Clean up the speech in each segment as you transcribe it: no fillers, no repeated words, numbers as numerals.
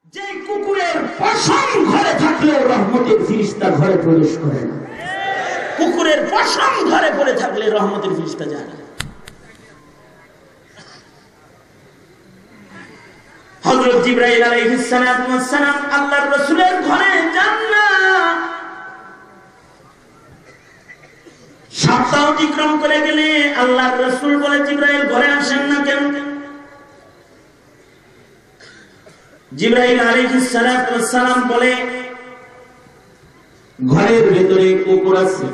যে কুকুরের পশম ঘরে থাকলেও রহমতের ফিরিস্তা ঘরে প্রবেশ করে না। কুকুরের পশম ঘরে পড়ে থাকলে রহমতের ফিরিস্তা যায় না। হযরত জিবরাইল আলাইহিস সালাম আল্লাহর রাসূলের ঘরে যান না। সপ্তাহ অতিক্রম করে গেলে আল্লাহর রাসূল বলে, জিবরাইল ঘরে আসেন না কেন? জিবরাইল আলাইহিস সালাম বলে, ঘরের ভেতরে কুকুর আছে।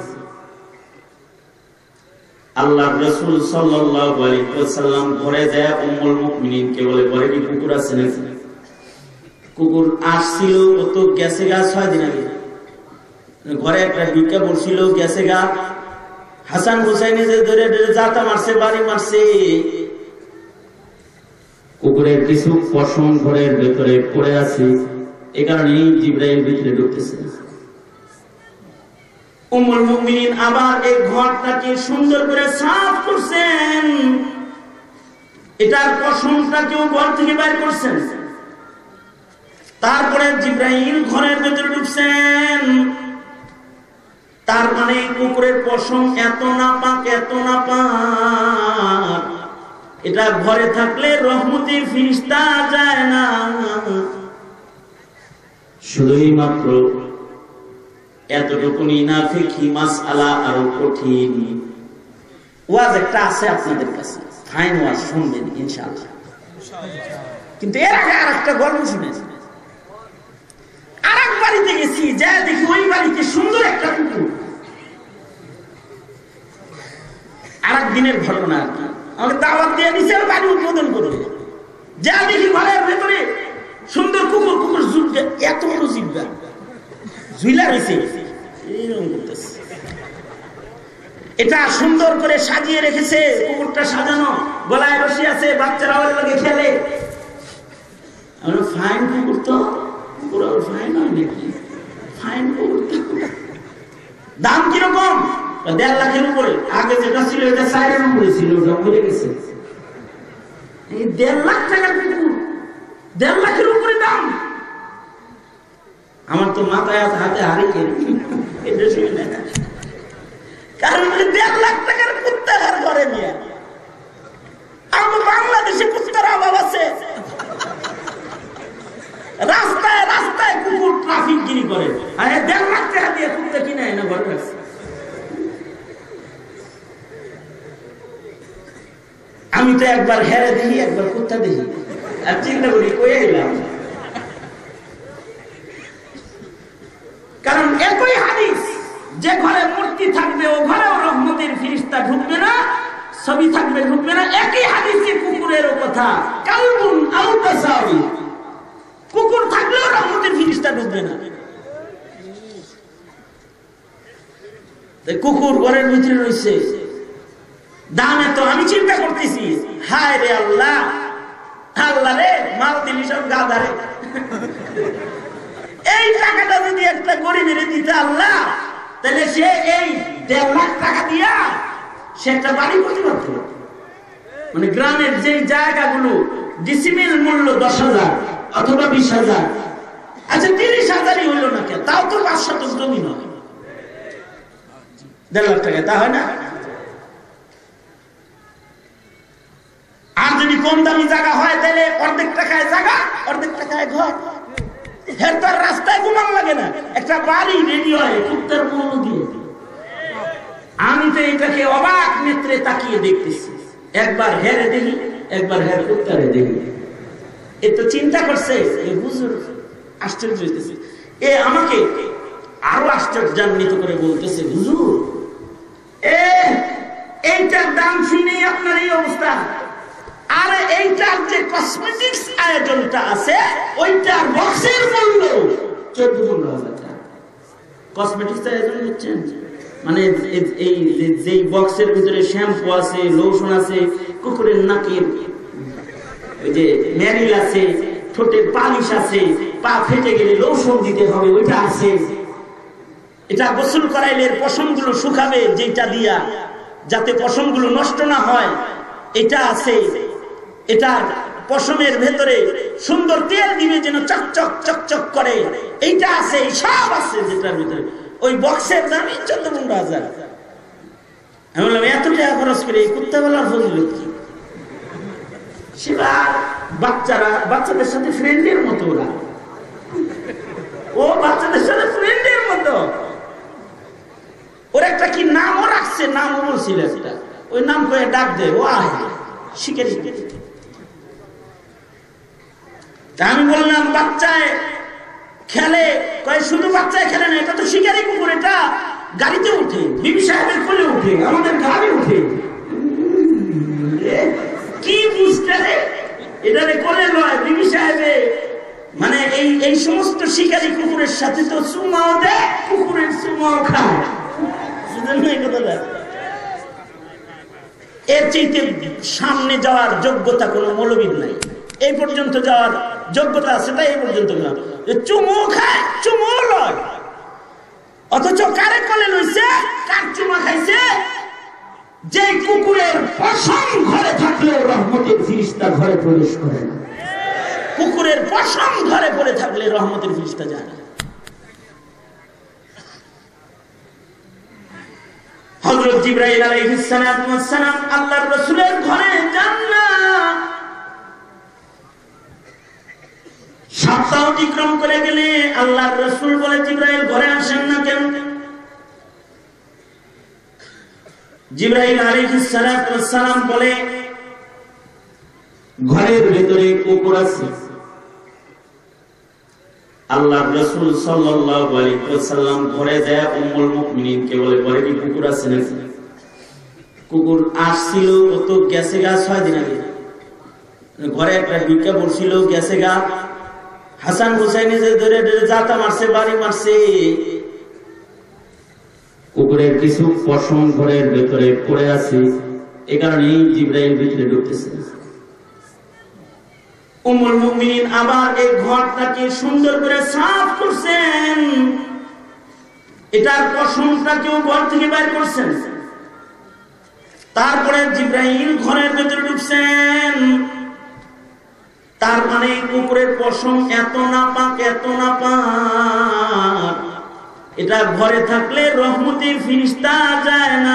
আল্লাহর রাসূল সাল্লাল্লাহু আলাইহি ওয়াসাল্লাম ঘরে যায় উম্মুল মুমিনিনকে বলে, ঘরে কি কুকুর আছে নাকি? কুকুর আসছিল, ও তো গেছে গা 6 দিন আগে। ঘরে একটা ভিক্ষা পড়ছিল, গেছে গা। হাসান হুসাইনে যে ধরে জাতা মারছে, বাড়ি মারছে। কুকুরের কিছু পশম ঘরের ভেতরে পড়ে আছে, এই কারণে জিবরাইল ভিতরে ঢুকতেছে। উম্মুল মুমিনিন আবার এই ঘরটাকে সুন্দর করে সাফ করছেন, এটার পশমটাকেও ঘর থেকে বাইর করছেন। তারপরে জিবরাইল ঘরের ভেতরে ঢুকছেন। তার মানে কুকুরের পশম এত নাপাক, এত নাপাক, এটা ঘরে থাকলে রহমতের ফিরিস্তা যায় না। শুধুই মাত্র এতটুকুনি না, ফিকহি মাসআলা আরো কঠিন। ওয়াজ একটা আছে আপনাদের কাছে, ফাইন ওয়াজ শুনবেন ইনশাআল্লাহ। কিন্তু এর আগে আরেকটা গল্প শুনেছি। আরেক বাড়িতে গেছি, যা দেখি ওই বাড়িতে সুন্দর একটা কুকুর। আরেক দিনের ঘটনা আর কি। আমাকে দাওয়াত দিয়ে দিছে, বাড়ি উদ্বোধন করবে। যা দেখি ঘরের ভেতরে সুন্দর কুকুর, কুকুর ঝুলছে, এত বড় জিব্বা ঝুলা রয়েছে, এইরকম করতেছে। এটা সুন্দর করে সাজিয়ে রেখেছে, কুকুরটা সাজানো, গলায় রশি আছে, বাচ্চারা ওর লগে খেলে। ফাইন কুকুর তো, কুকুর আর ফাইন হয় নাকি? ফাইন কুকুর তো। দাম কিরকম? 1.5 লাখের উপরে। আগে যেটা ছিল এটা 4 উপরে ছিল, ওটা মরে গেছে। 1.5 লাখ টাকার কুকুর, 1.5 লাখের উপরে দাম। আমার তো মাথায় হাতে হারি কেন এটা শুনে না, কারণ 1.5 লাখ টাকার কুত্তার ঘরে নিয়ে। আমার বাংলাদেশে কুত্তার অভাব আছে। রাস্তায় রাস্তায় কুকুর ট্রাফিক গিরি করে, আর 1.5 লাখ টাকা দিয়ে কুত্তা কিনে না ঘরে রাখছে। আমি তো একবার হেরে দেখি, একবার কুত্তা দেখি, আর চিন্তা করি কই এলাম। কারণ একই হাদিস, যে ঘরে মূর্তি থাকবে ও ঘরেও রহমতের ফিরিস্তা ঢুকবে না, ছবি থাকবে ঢুকবে না। একই হাদিসে কুকুরেরও কথা, কালবুন আও তাসাবি, কুকুর থাকলেও রহমতের ফিরিস্তা ঢুকবে না। কুকুর ঘরের ভিতরে রয়েছে, দামে তো আমি চিন্তা করতেছি, হায় রে আল্লাহ, আল্লাহ রে, মাল দিলি সব গাধারে। এই টাকাটা যদি একটা গরিবের দিতে আল্লাহ, তাহলে সে এই 1.5 লাখ টাকা দিয়া সে একটা বাড়ি করতে পারত। মানে গ্রামের যে জায়গাগুলো ডিসিমিল মূল্য 10,000 অথবা 20,000, আচ্ছা 30,000ই হইল না কেন, তাও তো 5 শতক জমি নয়, 1.5 লাখ টাকা তা হয় না? আর যদি কম দামি জায়গা হয়, তাহলে অর্ধেক টাকায় জায়গা, অর্ধেক টাকায় ঘর। তার রাস্তায় ঘুমান লাগে না, একটা বাড়ি রেডি হয় কুত্তার মূল্য দিয়ে। আমি তো এটাকে অবাক নেত্রে তাকিয়ে দেখতেছি, একবার হেরে দেখি, একবার হেরে কুত্তারে দেখি। এ তো চিন্তা করছে, হুজুর আশ্চর্য হইতেছে। আমাকে আরো আশ্চর্যান্বিত করে বলতেছে, হুজুর এইটার দাম শুনেই আপনার এই অবস্থা। আর এইটার যে কসমেটিক্স আয়োজনটা আছে, ওইটার বক্সের মূল্য 14-15,000 টাকা। কসমেটিক্স আয়োজন হচ্ছেন মানে এই যে বক্সের ভিতরে শ্যাম্পু আছে, লোশন আছে, কুকুরের নাকের ওই যে ম্যারিল আছে, ঠোঁটের পালিশ আছে, পা ফেটে গেলে লোশন দিতে হবে, ওইটা আছে। এটা গোসল করাইলে পশমগুলো শুকাবে যেটা দিয়া, যাতে পশমগুলো নষ্ট না হয়, এটা আছে। এটা পশমের ভেতরে সুন্দর তেল দিবে যেন চকচক চকচক করে, এইটা আছে, সব আছে যেটার ভিতরে। ওই বক্সের দামই 14-15,000। আমি বললাম এত টাকা খরচ করে এই কুত্তাওয়ালার ফজিলত কি? সেটা বাচ্চাদের সাথে ফ্রেন্ডের মতো, ও বাচ্চাদের সাথে ফ্রেন্ডের মতো। ওর একটা কি নামও রাখছে, নামও বলছিল সেটা, ওই নাম করে ডাক দেয়, ও আহে শিখে শিখে। আমি বললাম বাচ্চায় খেলে, কয় শুধু বাচ্চায় খেলে না, এটা তো শিকারি কুকুর, এটা গাড়িতে উঠে, বিবি সাহেবের কোলে উঠে, আমাদের গাড়ি উঠে। কি বুঝতে রে, এটা কোলে নয়, বিবি সাহেবে মানে এই সমস্ত শিকারি কুকুরের সাথে তো চুমাও দেয়, কুকুরের চুমাও খায়। এর চাইতে সামনে যাওয়ার যোগ্যতা কোন মৌলবীর নাই। এই পর্যন্ত যাওয়ার যোগ্যতা আছে, তাই এই পর্যন্ত চুমো খায়, চুমো লয়, অথচ কারে কোলে লইছে, কার চুমা খাইছে? যে কুকুরের পশম ঘরে থাকলেও রহমতের ফিরিস্তা ঘরে প্রবেশ করে না। কুকুরের পশম ঘরে পড়ে থাকলে রহমতের ফিরিস্তা যায় না। হযরত জিবরাইল আলাইহিস সালাম আল্লাহর রাসূলের ঘরে যান না। সপ্তাহ অতিক্রম করে গেলে আল্লাহর রাসূল বলে, জিবরাইল ঘরে আসেন না কেন? জিবরাইল আলাইহিস সালাম বলে, ঘরের ভেতরে কুকুর আছে। আল্লাহর রাসূল সাল্লাল্লাহু আলাইহি ওয়াসাল্লাম ঘরে যায় উম্মুল মুমিনিনকে বলে, ঘরে কি কুকুর আছে নাকি? কুকুর আসছিল, ও তো গেছে গা 6 দিন আগে, ঘরে একটা ঢুকে পড়ছিল, গেছে গা। হাসান হুসাইনে যে ধরে ধরে জাতা মারছে, বাড়ি মারছে। কুকুরের কিছু পশম ঘরের ভেতরে পড়ে আছে, এই কারণেই জিবরাইল ভিতরে ঢুকতেছে। উম্মুল মুমিনিন আবার এই ঘরটাকে সুন্দর করে সাফ করছেন, এটার পশমটাকেও ঘর থেকে বাইর করছেন। তারপরে জিবরাইল ঘরের ভেতরে ঢুকছেন। তার মানে কুকুরের পশম এত নাপাক, এত নাপাক, এটা ঘরে থাকলে রহমতের ফিরিস্তা যায় না।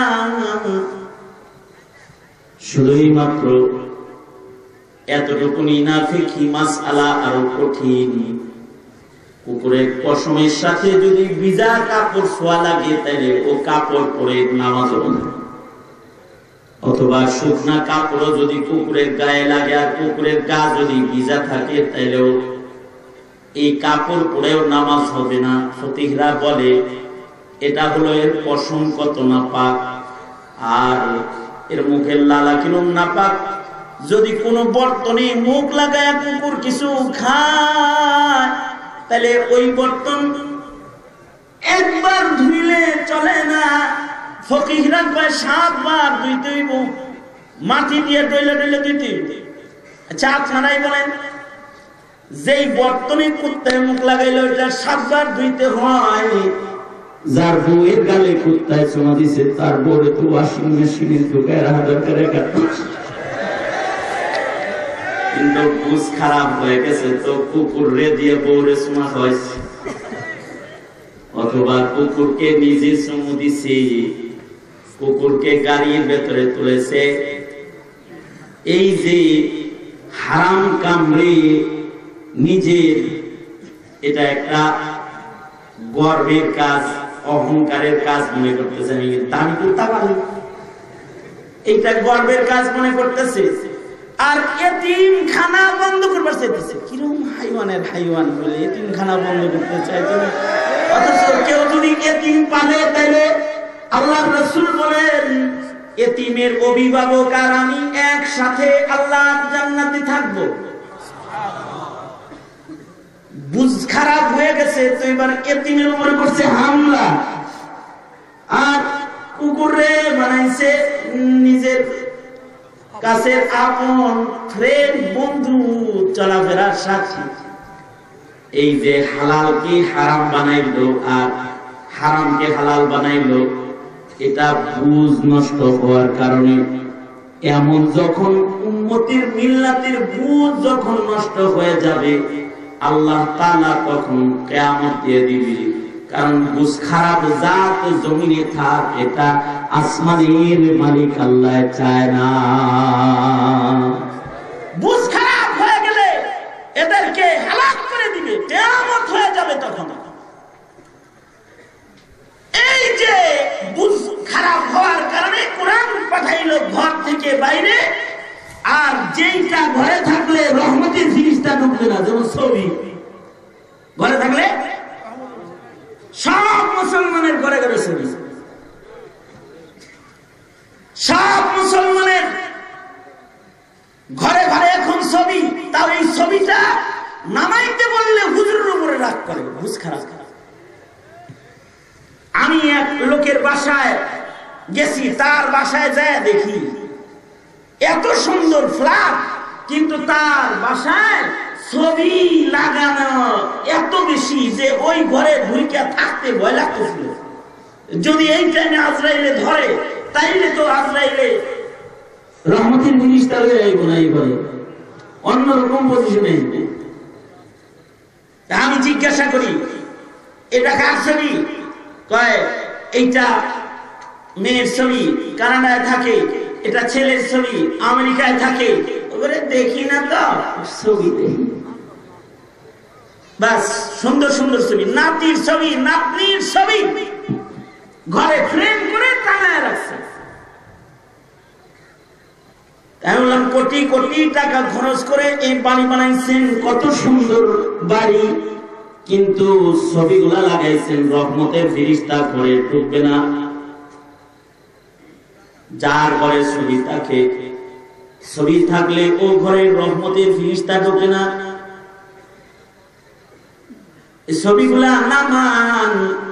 শুধুই মাত্র এতটুকুনি না, ফিকহি মাসআলা আরো কঠিন। কুকুরের পশমের সাথে যদি ভিজা কাপড় ছোঁয়া লাগে, তাহলে ও কাপড় পরে নামাজ হবে না। অথবা শুকনা কাপড়ও যদি কুকুরের গায়ে লাগে আর কুকুরের গা যদি ভিজা থাকে, তাহলেও এই কাপড় পরেও নামাজ হবে না। ফকিহরা বলে এটা হলো এর পশম কত নাপাক, আর এর মুখের লালা কিরম নাপাক। যদি কোনো বর্তনে মুখ লাগায় কুকুর কিছু খায়, তাহলে ওই বর্তন একবার ধুইলে চলে না। ফকিহরা কয় 7 বার ধুইতে হইব, মাটি দিয়ে ডইলে ডইলে ধুইতে হইব। আচ্ছা আপনারাই বলেন, যেই বর্তনে কুত্তায় মুখ লাগাইলে ওইটা 7 বার ধুইতে হয়। যার বউয়ের গালে কুত্তায় চুমা দিছে, তার বউরে তো ওয়াশিং মেশিনে ঢুকায় রাখা দরকার। কিন্তু বুঝ খারাপ হয়ে গেছে, তো কুকুর রে দিয়ে বউরে চুমা হয়েছে, অথবা কুকুরকে নিজে চুমু দিছে, কুকুরকে গাড়ির ভেতরে তুলেছে। এই যে হারাম কামড়ে নিজের, এটা একটা গর্বের কাজ, অহংকারের কাজ মনে করতেছে। আমি দামি করতে পারি, এইটা গর্বের কাজ মনে করতেছে। আর এতিমখানা বন্ধ করবার চাইতেছে। কিরকম হাইওয়ানের হাইওয়ান বলে এতিমখানা বন্ধ করতে চাইছে। অথচ কেউ যদি এতিম পালে, তাইলে আল্লাহর রাসূল বলেন, এতিমের অভিভাবক আর আমি একসাথে আল্লাহর জান্নাতে থাকবো। বুঝ খারাপ হয়ে গেছে, তো এবার এতিমের উপরে করছে হামলা। আর কুকুরে বানাইছে নিজের কাছের আপন ফ্রেন্ড, বন্ধু, চলাফেরার সাথী। এই যে হালালকে হারাম বানাইলো আর হারামকে হালাল বানাইলো, এটা বুঝ নষ্ট হওয়ার কারণে। এমন যখন উম্মতের মিল্লাতের বুঝ যখন নষ্ট হয়ে যাবে, আল্লাহ তাআলা তখন কিয়ামত দিয়ে দিবে। কারণ বুঝ খারাপ জাত জমিনে থাক, এটা আসমানের মালিক আল্লাহ চায় না। বুঝ খারাপ হয়ে গেলে এদেরকে হালাক করে দিবে, কিয়ামত হয়ে যাবে তখন। এই যে বুঝ খারাপ হওয়ার কারণে কোরআন পাঠাইলো ঘর থেকে বাইরে, আর যেইটা ঘরে থাকলে রহমতের ফিরিস্তা ঢুকবে না, যেমন ছবি ঘরে থাকলে সব মুসলমানের ঘরে ঘরে ছবি, সব মুসলমানের ঘরে ঘরে এখন ছবি। তাও এই ছবিটা নামাইতে বললে হুজুরের উপরে রাগ করে, বুঝ খারাপ। আমি এক লোকের বাসায় গেছি, তার বাসায় যায় দেখি এত সুন্দর ফ্ল্যাট, কিন্তু তার বাসায় ছবি লাগানো এত বেশি যে ওই ঘরে ঢুকে থাকতে ভয় লাগতেছিল। যদি এই টাইমে আজরাইলে ধরে, তাইলে তো আজরাইলে রহমতের ফেরেশতা হয়ে যাইব না, এই ঘরে অন্যরকম পজিশনে। আমি জিজ্ঞাসা করি, এটা কার ছবি? কয় এইটা মেয়ের ছবি, কানাডায় থাকে। এটা ছেলের ছবি, আমেরিকায় থাকে। ওরে দেখি না তো ছবি, দেখি বাস। সুন্দর সুন্দর ছবি, নাতির ছবি, নাতনির ছবি ঘরে ফ্রেম করে টাঙায় রাখছে। আমি বললাম, কোটি কোটি টাকা খরচ করে এই বাড়ি বানাইছেন, কত সুন্দর বাড়ি, কিন্তু ছবিগুলা লাগাইছেন, রহমতের ফেরেশতা ঘরে ঢুকবে না। যার ঘরে ছবি থাকে, ছবি থাকলে ও ঘরে রহমতের ফেরেশতা ঢোকে না। এই ছবিগুলা নামান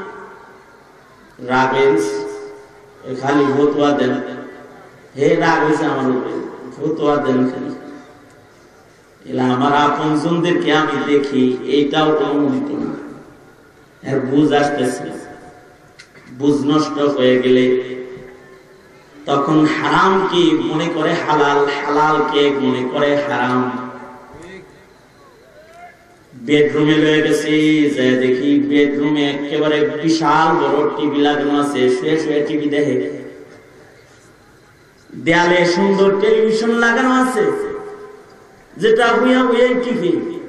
রাগের খালি ফতোয়া দেন, হে রাগ হয়েছে আমার উপরে, ফতোয়া দেন খালি। এলা আমার আপন জনদেরকে আমি দেখি, এইটাও অনুমোদিত না। এর বুঝ আসতেছে, বুঝ নষ্ট হয়ে গেলে তখন হারাম কি মনে করে হালাল, হালাল কে মনে করে হারাম। বেডরুমে লয়ে গেছি, যে দেখি বেডরুমে একেবারে বিশাল বড় টিভি লাগানো আছে, শুয়ে শুয়ে টিভি দেখে। দেয়ালে সুন্দর টেলিভিশন লাগানো আছে, যেটা হুইয়া হুইয়া টিভি।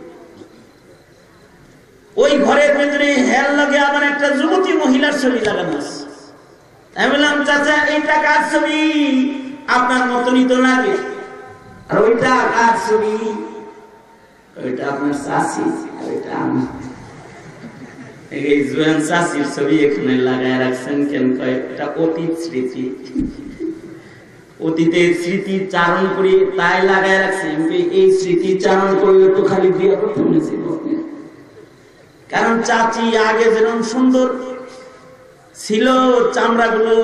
ওই ঘরের ভেতরে হেল লাগে আবার একটা যুবতী মহিলার ছবি লাগানো আছে। আমি বললাম, চাচা এইটা কার ছবি? আপনার মতনই তো লাগে। আর ওইটা কার ছবি? ওইটা আপনার চাচি, আর ওইটা আমি। এই জোয়ান চাচির ছবি এখানে লাগায় রাখছেন কেন? এটা অতীত স্মৃতি, অতীতের স্মৃতি চারণ করি তাই লাগায় রাখছি। এই স্মৃতি চারণ করলে তো খালি বিয়ে করতে হয়েছিল। কারণ চাচি আগে যেরকম সুন্দর ছিল, চামড়াগুলো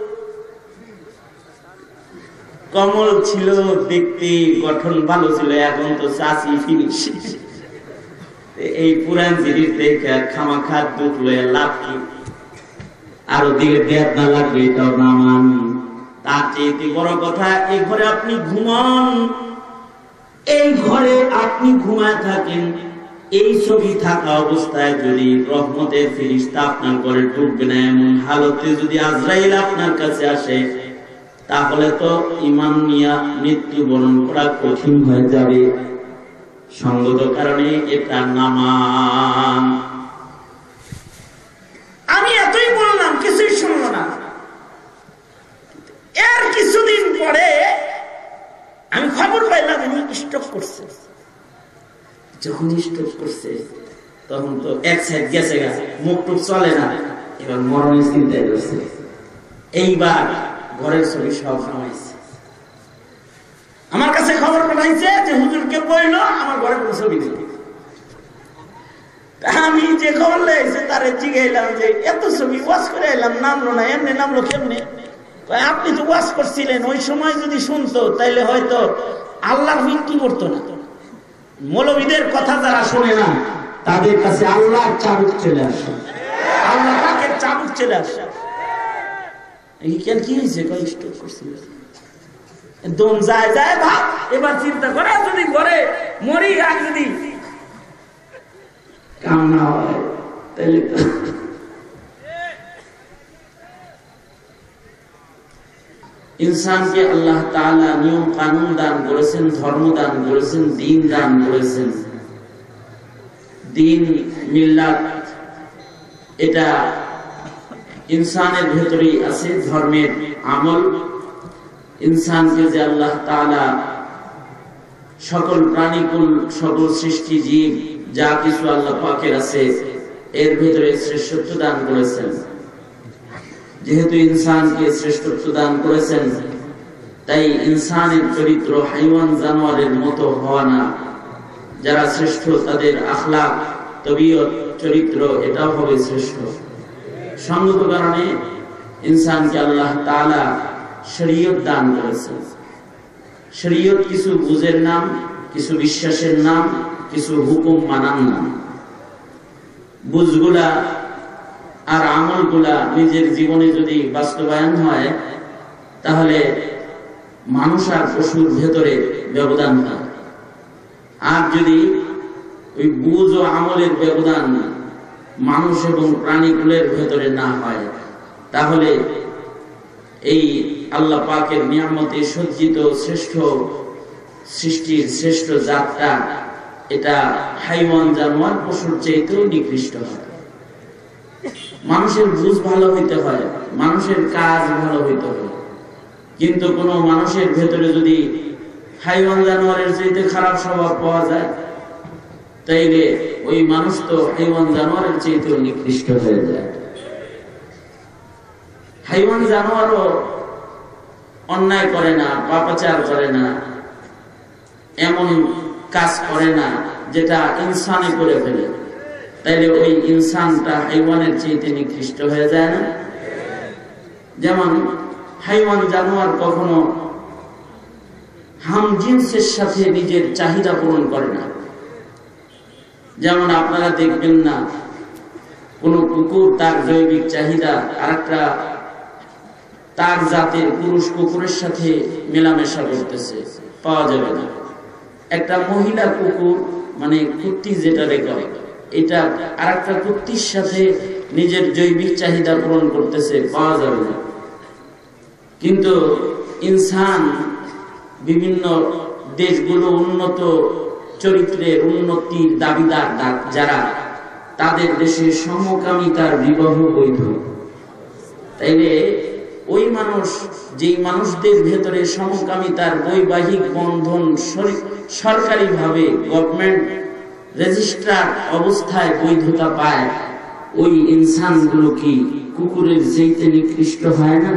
কমল ছিল, দেখতে গঠন ভালো ছিল, এখন তো চাচি ফিনিশ। এই পুরান জিনিস দেখে খামাখা দুধ লয়ে লাভ কি? আরো দিকে দেখ না লাগবে, এটাও না মানি। তার চেয়ে বড় কথা, এই ঘরে আপনি ঘুমান, এই ঘরে আপনি ঘুমায় থাকেন, এই ছবি থাকা অবস্থায় যদি রহমতের ফেরেশতা আপনার ঘরে ঢুকবে না, এমন হালতে যদি আজরাইল আপনার কাছে আসে, তাহলে তো ঈমান নিয়ে মৃত্যুবরণ করা কঠিন হয়ে যাবে। সঙ্গত কারণে এটা নামান। আমি এতই বললাম, কিছুই শুনলো না। এর কিছুদিন পরে আমি খবর পাইলাম উনি স্ট্রোক করছে। যখন স্ট্রোক করছে তখন তো এক সাইড গেছে গেছে, মুখ টুক চলে না, এবার মরণের চিন্তায় করছে। এইবার ঘরের ছবি সব নামাইছে, আমার কাছে খবর পাঠাইছে যে হুজুরকে বললো আমার ঘরে কোনো ছবি নেই। আমি যে খবর লেগেছে তারে জিজ্ঞাইলাম যে এত ছবি ওয়াশ করে এলাম, নামলো না, এমনি নামলো কেমনে? আপনি তো ওয়াশ করছিলেন, ওই সময় যদি শুনতো তাইলে হয়তো আল্লাহর কি করতো না। মৌলবীদের কথা যারা শোনে না, তাদের কাছে আল্লাহর চাবুক চলে আসে, আল্লাহ পাকের চাবুক চলে আসে। কেন কি হয়েছে? স্ট্রোক করছিল। দম যায় যায় ভাব। এবার চিন্তা করে যদি ঘরে মরি আর যদি কাম না হয় তাহলে তো ইনসানকে আল্লাহ তাআলা নিয়ম কানুন দান করেছেন, ধর্ম দান করেছেন, দ্বীন দান করেছেন। দ্বীন মিল্লাত এটা ইনসানের ভেতরেই আছে, ধর্মের আমল। ইনসানকে যে আল্লাহ তাআলা সকল প্রাণীকুল, সকল সৃষ্টি জীব যা কিছু আল্লাহ পাকের আছে এর ভেতরে শ্রেষ্ঠত্ব দান করেছেন। যেহেতু ইনসানকে শ্রেষ্ঠত্ব দান করেছেন, তাই ইনসানের চরিত্র হাইওয়ান জানোয়ারের মতো হওয়া না। যারা শ্রেষ্ঠ তাদের আখলাক, তবিয়ত, চরিত্র এটাও হবে শ্রেষ্ঠ। সঙ্গত কারণে ইনসানকে আল্লাহ তাআলা শরীয়ত দান করেছেন। শরীয়ত কিছু বুঝের নাম, কিছু বিশ্বাসের নাম, কিছু হুকুম মানার নাম। বুঝগুলা আর আমলগুলা নিজের জীবনে যদি বাস্তবায়ন হয় তাহলে মানুষ আর পশুর ভেতরে ব্যবধান হয়। আর যদি ওই বুঝ ও আমলের ব্যবধান মানুষ এবং প্রাণীগুলোর ভেতরে না হয় তাহলে এই আল্লাহ পাকের নিয়ামতে সজ্জিত শ্রেষ্ঠ সৃষ্টির শ্রেষ্ঠ জাতটা এটা হাইওয়ান জানোয়ার পশুর চাইতেও নিকৃষ্ট হয়। মানুষের বুঝ ভালো হইতে হয়, মানুষের কাজ ভালো হইতে হয়, কিন্তু কোন মানুষের ভেতরে যদি হাইওয়ান জানোয়ারের চাইতে খারাপ স্বভাব পাওয়া যায় তাইলে ওই মানুষ তো হাইওয়ান জানোয়ারের চাইতেও নিকৃষ্ট হয়ে যায়। হাইওয়ান জানোয়ারও অন্যায় করে না, পাপাচার করে না, এমন কাজ করে না যেটা ইনসানে করে ফেলে, তাইলে ওই ইনসানটা হাইওয়ানের চাইতে নিকৃষ্ট হয়ে যায় না? যেমন হাইওয়ান জানোয়ার কখনো হাম জিনসের সাথে নিজের চাহিদা পূরণ করে না। যেমন আপনারা দেখবেন না কোন কুকুর তার জৈবিক চাহিদা আরেকটা তার জাতের পুরুষ কুকুরের সাথে মেলামেশা করতেছে, পাওয়া যাবে না। একটা মহিলা কুকুর মানে কুত্তি যেটা করে এটা আরেকটা কুত্তির সাথে নিজের জৈবিক চাহিদা পূরণ করতেছে, পাওয়া যাবে না। কিন্তু ইনসান বিভিন্ন দেশগুলো উন্নত চরিত্রের উন্নতির দাবিদার যারা, তাদের দেশে সমকামিতার বিবাহ বৈধ। তাইলে ওই মানুষ, যেই মানুষদের ভেতরে সমকামিতার বৈবাহিক বন্ধন সরকারিভাবে গভর্নমেন্ট রেজিস্ট্রার অবস্থায় বৈধতা পায়, ওই ইনসানগুলো কি কুকুরের চাইতে নিকৃষ্ট হয় না?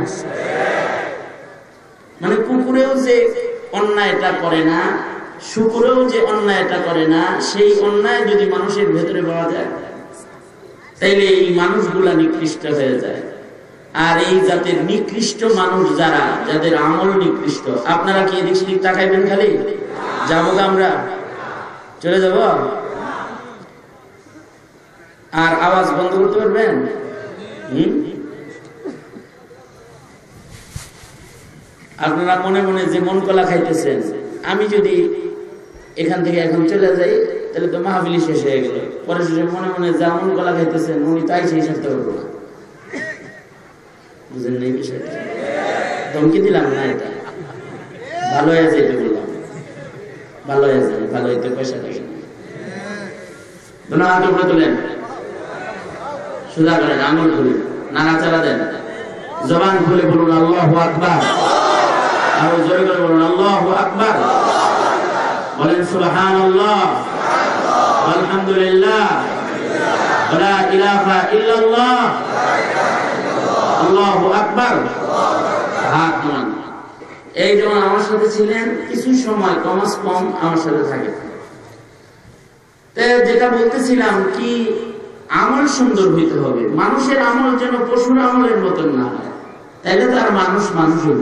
মানে কুকুরেও যে অন্যায়টা করে না, শুকুরেও যে অন্যায়টা করে না, সেই অন্যায় যদি মানুষের ভেতরে পাওয়া যায় তাইলে এই মানুষগুলা নিকৃষ্ট হয়ে যায়। আর এই জাতের নিকৃষ্ট মানুষ যারা, যাদের আমল নিকৃষ্ট, আপনারা কি এদিক সেদিক তাকাইবেন খালি? যাবো আমরা, চলে যাব? আর আওয়াজ বন্ধ করতে পারবেন? আপনারা মনে মনে যে মন কলা খাইতেছেন, আমি যদি এখান থেকে এখন চলে যাই তাহলে তো মাহফিলি শেষ হয়ে গেল। পরে শেষে মনে মনে যা মন কলা খাইতেছেন উনি তাই সেই সাথে করবো না। বুঝেন নাই বিষয়টা? ধমকি দিলাম না, এটা ভালো হয়ে যেতে বললাম, ভালো হয়ে যায়, ভালো হইতে পয়সা লাগে না। হাত উপরে তোলেন, সোজা করেন, আঙুল খুলেন, নাড়াচাড়া দেন, জবান খুলে বলুন আল্লাহু আকবার। আরো জোরে করে বলুন আল্লাহু আকবার। বলেন সুবহানাল্লাহ, আলহামদুলিল্লাহ, লা ইলাহা ইল্লাল্লাহ, আল্লাহু আকবার। হাত নামান। এই যখন আমার সাথে ছিলেন কিছু সময়, কমাস কম আমার সাথে থাকে, যেটা বলতেছিলাম কি আমল সুন্দর হইতে হবে। মানুষের আমল যেন পশুর আমলের মতন না হয়, তাইলে তো আর মানুষ মানুষ হইল।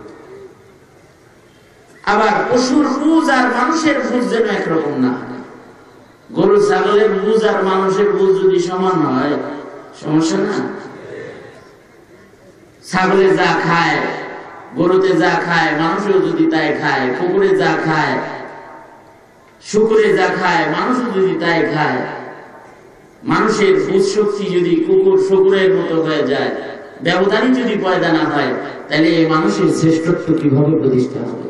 আবার পশুর বুঝ আর মানুষের বুঝ যেন একরকম না হয়। গরু ছাগলের বুঝ আর মানুষের বুঝ যদি সমান হয় সমস্যা না। ছাগলে যা খায় গরুতে যা খায় মানুষও যদি তাই খায়, কুকুরে যা খায়, শুকুরে যা খায় মানুষও যদি তাই খায়, মানুষের বুঝ শক্তি যদি কুকুর শুকুরের মতো হয়ে যায়, ব্যবধানই যদি পয়দা না হয়, তাহলে এই মানুষের শ্রেষ্ঠত্ব কিভাবে প্রতিষ্ঠা হবে?